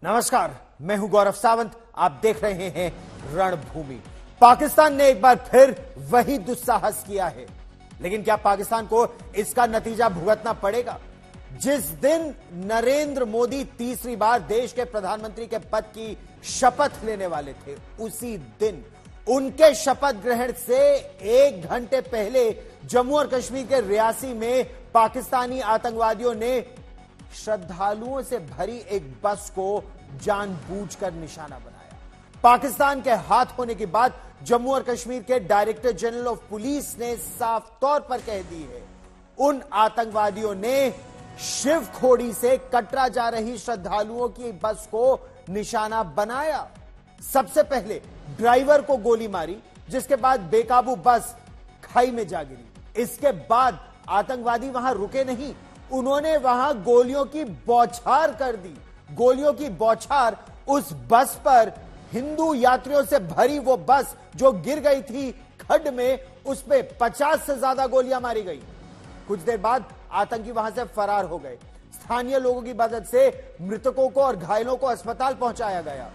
नमस्कार, मैं हूं गौरव सावंत। आप देख रहे हैं रणभूमि। पाकिस्तान ने एक बार फिर वही दुस्साहस किया है, लेकिन क्या पाकिस्तान को इसका नतीजा भुगतना पड़ेगा? जिस दिन नरेंद्र मोदी तीसरी बार देश के प्रधानमंत्री के पद की शपथ लेने वाले थे, उसी दिन उनके शपथ ग्रहण से 1 घंटे पहले जम्मू और कश्मीर के रियासी में पाकिस्तानी आतंकवादियों ने श्रद्धालुओं से भरी एक बस को जानबूझकर निशाना बनाया। पाकिस्तान के हाथ होने के बाद जम्मू और कश्मीर के डायरेक्टर जनरल ऑफ पुलिस ने साफ तौर पर कह दी है, उन आतंकवादियों ने शिवखोड़ी से कटरा जा रही श्रद्धालुओं की बस को निशाना बनाया। सबसे पहले ड्राइवर को गोली मारी, जिसके बाद बेकाबू बस खाई में जा गिरी। इसके बाद आतंकवादी वहां रुके नहीं, उन्होंने वहां गोलियों की बौछार कर दी। गोलियों की बौछार उस बस पर, हिंदू यात्रियों से भरी वो बस जो गिर गई थी खड्ड में, उस पे 50 से ज्यादा गोलियां मारी गई। कुछ देर बाद आतंकी वहां से फरार हो गए। स्थानीय लोगों की मदद से मृतकों को और घायलों को अस्पताल पहुंचाया गया।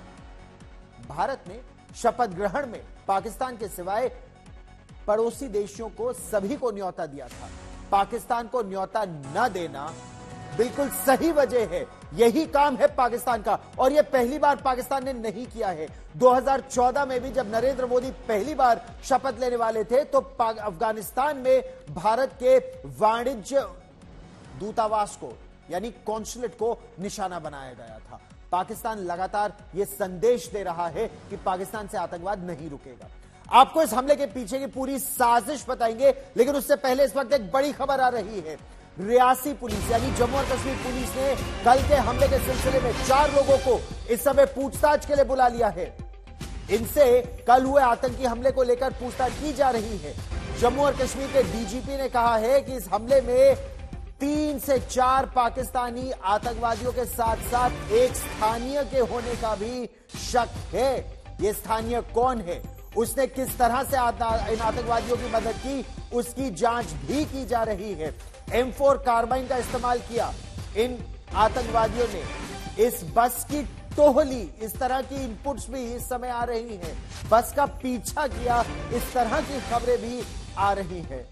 भारत ने शपथ ग्रहण में पाकिस्तान के सिवाय पड़ोसी देशों को सभी को न्योता दिया था। पाकिस्तान को न्योता न देना बिल्कुल सही वजह है। यही काम है पाकिस्तान का, और यह पहली बार पाकिस्तान ने नहीं किया है। 2014 में भी जब नरेंद्र मोदी पहली बार शपथ लेने वाले थे, तो अफगानिस्तान में भारत के वाणिज्य दूतावास को, यानी कॉन्सुलेट को निशाना बनाया गया था। पाकिस्तान लगातार यह संदेश दे रहा है कि पाकिस्तान से आतंकवाद नहीं रुकेगा। आपको इस हमले के पीछे की पूरी साजिश बताएंगे, लेकिन उससे पहले इस वक्त एक बड़ी खबर आ रही है। रियासी पुलिस यानी जम्मू और कश्मीर पुलिस ने कल के हमले के सिलसिले में 4 लोगों को इस समय पूछताछ के लिए बुला लिया है। इनसे कल हुए आतंकी हमले को लेकर पूछताछ की जा रही है। जम्मू और कश्मीर के डीजीपी ने कहा है कि इस हमले में 3 से 4 पाकिस्तानी आतंकवादियों के साथ साथ एक स्थानीय के होने का भी शक है। यह स्थानीय कौन है, उसने किस तरह से इन आतंकवादियों की मदद की, उसकी जांच भी की जा रही है। M4 कार्बाइन का इस्तेमाल किया इन आतंकवादियों ने। इस बस की टोहली, इस तरह की इनपुट्स भी इस समय आ रही हैं। बस का पीछा किया, इस तरह की खबरें भी आ रही हैं।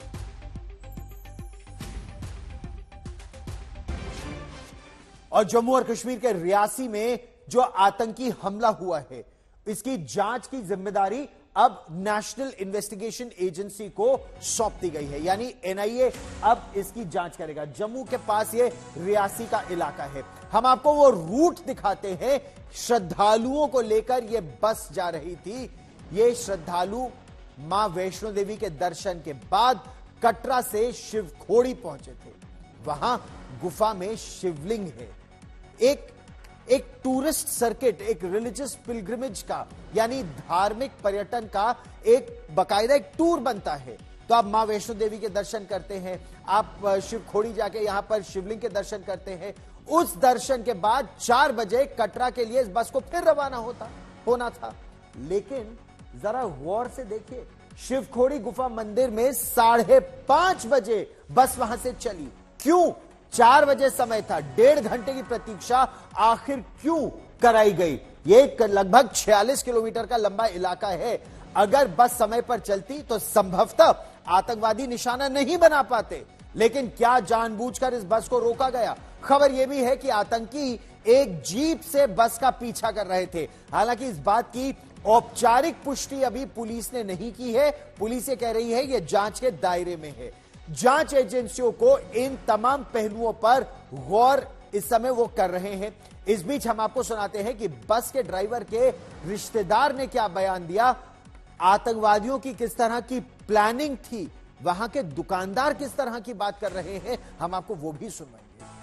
और जम्मू और कश्मीर के रियासी में जो आतंकी हमला हुआ है, इसकी जांच की जिम्मेदारी अब नेशनल इन्वेस्टिगेशन एजेंसी को सौंप दी गई है, यानी NIA अब इसकी जांच करेगा। जम्मू के पास ये रियासी का इलाका है। हम आपको वो रूट दिखाते हैं। श्रद्धालुओं को लेकर ये बस जा रही थी। ये श्रद्धालु मां वैष्णो देवी के दर्शन के बाद कटरा से शिवखोड़ी पहुंचे थे। वहां गुफा में शिवलिंग है। एक टूरिस्ट सर्किट, एक रिलीजियस पिलग्रिमेज का, यानी धार्मिक पर्यटन का एक बाकायदा एक टूर बनता है। तो आप मां वैष्णो देवी के दर्शन करते हैं, आप शिवखोड़ी जाके यहां पर शिवलिंग के दर्शन करते हैं। उस दर्शन के बाद 4 बजे कटरा के लिए इस बस को फिर रवाना होना था। लेकिन जरा गौर से देखिए, शिवखोड़ी गुफा मंदिर में 5:30 बजे बस वहां से चली। क्यों? 4 बजे समय था। 1.5 घंटे की प्रतीक्षा आखिर क्यों कराई गई? ये लगभग 46 किलोमीटर का लंबा इलाका है। अगर बस समय पर चलती तो संभवतः आतंकवादी निशाना नहीं बना पाते, लेकिन क्या जानबूझकर इस बस को रोका गया? खबर यह भी है कि आतंकी एक जीप से बस का पीछा कर रहे थे। हालांकि इस बात की औपचारिक पुष्टि अभी पुलिस ने नहीं की है। पुलिस ये कह रही है यह जांच के दायरे में है। जांच एजेंसियों को इन तमाम पहलुओं पर गौर इस समय वो कर रहे हैं। इस बीच हम आपको सुनाते हैं कि बस के ड्राइवर के रिश्तेदार ने क्या बयान दिया, आतंकवादियों की किस तरह की प्लानिंग थी, वहां के दुकानदार किस तरह की बात कर रहे हैं, हम आपको वो भी सुनवाएंगे।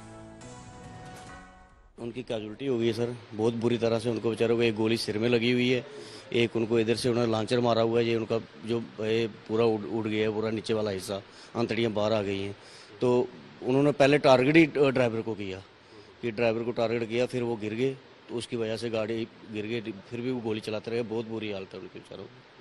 उनकी कैजुअल्टी हो गई है सर, बहुत बुरी तरह से। उनको बेचारों को एक गोली सिर में लगी हुई है, एक उनको इधर से उन्होंने लांचर मारा हुआ है। ये उनका जो पूरा उड़ गया है, पूरा नीचे वाला हिस्सा, आंतड़ियाँ बाहर आ गई हैं। तो उन्होंने पहले टारगेट ही ड्राइवर को किया, कि ड्राइवर को टारगेट किया, फिर वो गिर गए, तो उसकी वजह से गाड़ी गिर गई। फिर भी वो गोली चलाते रहे। बहुत बुरी हालत है उनके बेचारों की।